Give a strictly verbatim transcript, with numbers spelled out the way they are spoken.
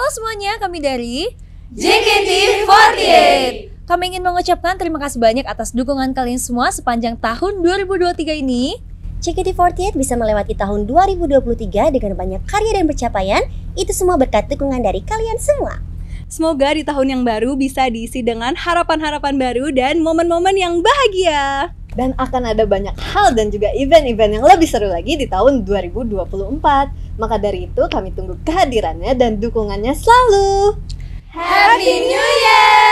Halo semuanya, kami dari J K T empat puluh delapan. Kami ingin mengucapkan terima kasih banyak atas dukungan kalian semua sepanjang tahun dua ribu dua puluh tiga ini. J K T empat puluh delapan bisa melewati tahun dua ribu dua puluh tiga dengan banyak karya dan pencapaian. Itu semua berkat dukungan dari kalian semua. Semoga di tahun yang baru bisa diisi dengan harapan-harapan baru dan momen-momen yang bahagia. Dan akan ada banyak hal dan juga event-event yang lebih seru lagi di tahun dua ribu dua puluh empat. Maka dari itu kami tunggu kehadirannya dan dukungannya selalu. Happy New Year!